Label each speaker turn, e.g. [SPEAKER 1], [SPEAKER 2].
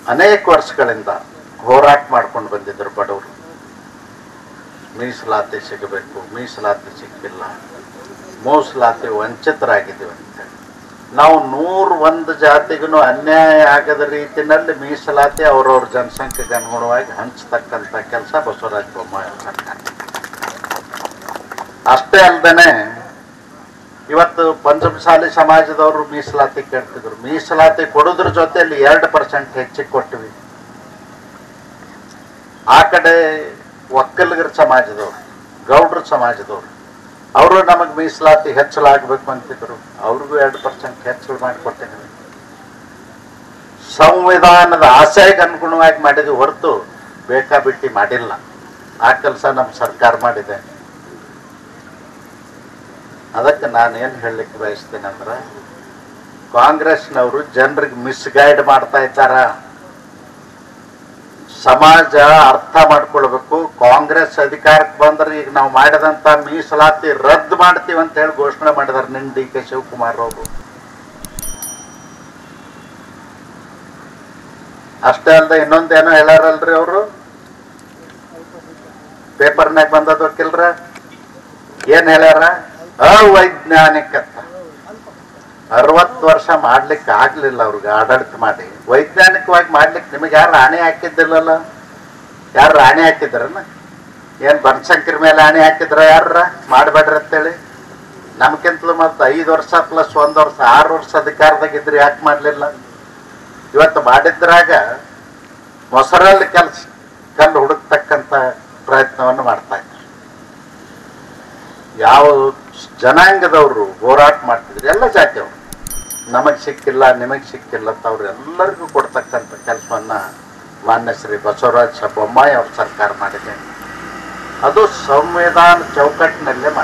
[SPEAKER 1] ಅನೇಕ ವರ್ಷಗಳಿಂದ ಹೋರಾಟ ಮಾಡ್ಕೊಂಡು ಬಂದಿದ್ದರು ಬಡವರು. ಮೀಸಲಾತಿ ಸಿಗಬೇಕು, ಮೀಸಲಾತಿ ಸಿಕ್ಕಿಲ್ಲ, ಮೀಸಲಾತಿ ವಂಚಿತರಾಗಿದ್ದೀವಿ ಅಂತೇಳಿ ನಾವು 101 ಜಾತಿಗೂ ಅನ್ಯಾಯ ಆಗದ ರೀತಿಯಲ್ಲಿ ಮೀಸಲಾತಿ ಅವ್ರವ್ರ ಜನಸಂಖ್ಯೆಗೆ ಅನುಗುಣವಾಗಿ ಹಂಚತಕ್ಕಂಥ ಕೆಲಸ ಬಸವರಾಜ ಬೊಮ್ಮಾಯಿ ಸರ್ಕಾರ. ಅಷ್ಟೇ ಅಲ್ಲದೆ ಇವತ್ತು ಪಂಚಮಸಾಲಿ ಸಮಾಜದವರು ಮೀಸಲಾತಿ ಕೇಳ್ತಿದ್ರು. ಮೀಸಲಾತಿ ಕೊಡೋದ್ರ ಜೊತೆಯಲ್ಲಿ 2% ಹೆಚ್ಚಿಗೆ ಕೊಟ್ಟಿವಿ. ಆ ಕಡೆ ಒಕ್ಕಲಿಗರ ಸಮಾಜದವರು, ಗೌಡ್ರ ಸಮಾಜದವರು ಅವರು ನಮಗೆ ಮೀಸಲಾತಿ ಹೆಚ್ಚಲಾಗಬೇಕು ಅಂತಿದ್ರು. ಅವ್ರಿಗೂ 2% ಹೆಚ್ಚಳ ಮಾಡಿಕೊಟ್ಟಿದ್ದೀವಿ. ಸಂವಿಧಾನದ ಆಶಯಕ್ಕೆ ಅನುಗುಣವಾಗಿ ಮಾಡಿದ್ವಿ ಹೊರತು ಬೇಕಾಬಿಟ್ಟಿ ಮಾಡಿಲ್ಲ. ಆ ಕೆಲಸ ನಮ್ಮ ಸರ್ಕಾರ ಮಾಡಿದೆ. ಅದಕ್ಕೆ ನಾನೇನು ಹೇಳಲಿಕ್ಕೆ ಬಯಸ್ತೇನೆ ಅಂದ್ರೆ, ಕಾಂಗ್ರೆಸ್ನವರು ಜನರಿಗೆ ಮಿಸ್ಗೈಡ್ ಮಾಡ್ತಾ ಇದ್ದಾರ. ಸಮಾಜ ಅರ್ಥ ಮಾಡ್ಕೊಳ್ಬೇಕು. ಕಾಂಗ್ರೆಸ್ ಅಧಿಕಾರಕ್ಕೆ ಬಂದ್ರೆ ಈಗ ನಾವು ಮಾಡಿದಂತ ಮೀಸಲಾತಿ ರದ್ದು ಮಾಡ್ತೀವಿ ಅಂತ ಹೇಳಿ ಘೋಷಣೆ ಮಾಡಿದಾರೆ ನಿನ್ನ ಡಿ ಕೆ ಶಿವಕುಮಾರ್ ಅವರು. ಅಷ್ಟೇ ಅಲ್ಲದೆ ಇನ್ನೊಂದೇನೋ ಹೇಳಾರಲ್ರಿ ಅವರು, ಪೇಪರ್ನಾಗ ಬಂದದ ವಕೀಲ್ರ ಏನ್ ಹೇಳ್ಯಾರ? ಅವೈಜ್ಞಾನಿಕ. 60 ವರ್ಷ ಮಾಡ್ಲಿಕ್ಕೆ ಆಗ್ಲಿಲ್ಲ ಅವ್ರಿಗೆ ಆಡಳಿತ ಮಾಡಿ. ವೈಜ್ಞಾನಿಕವಾಗಿ ಮಾಡ್ಲಿಕ್ಕೆ ನಿಮಗೆ ಯಾರು ಆಣೆ ಹಾಕಿದ್ದಿಲ್ಲಲ್ಲ? ಯಾರು ಆಣೆ ಹಾಕಿದ್ರನ? ಏನ್ ಬನಶಂಕರಿ ಮೇಲೆ ಆಣೆ ಹಾಕಿದ್ರ? ಯಾರ ಮಾಡ್ಬೇಡ್ರಿ ಅಂತೇಳಿ? ನಮ್ಗಿಂತಲೂ ಮತ್ತೆ 5 ವರ್ಷ ಪ್ಲಸ್ 1 ವರ್ಷ 6 ವರ್ಷ ಅಧಿಕಾರದಾಗಿದ್ರೆ ಯಾಕೆ ಮಾಡ್ಲಿಲ್ಲ? ಇವತ್ತು ಮಾಡಿದ್ರಾಗ ಮೊಸರಲ್ಲಿ ಕಲ್ಲು ಹುಡುಕ್ತಕ್ಕಂಥ ಪ್ರಯತ್ನವನ್ನು ಮಾಡ್ತಾ ಇದ್ರು. ಯಾವ ಜನಾಂಗದವರು ಹೋರಾಟ ಮಾಡ್ತಿದ್ರು, ಎಲ್ಲ ಜಾತಿಯವರು, ನಮಗೆ ಸಿಕ್ಕಿಲ್ಲ ನಿಮಗೆ ಸಿಕ್ಕಿಲ್ಲ ಅಂತ ಅವ್ರು ಎಲ್ಲರಿಗೂ ಕೊಡ್ತಕ್ಕಂಥ ಕೆಲಸವನ್ನ ಮಾನ್ಯ ಶ್ರೀ ಬಸವರಾಜ ಬೊಮ್ಮಾಯಿ ಅವ್ರ ಸರ್ಕಾರ ಮಾಡಿದೆ. ಅದು ಸಂವಿಧಾನ ಚೌಕಟ್ಟಿನಲ್ಲೇ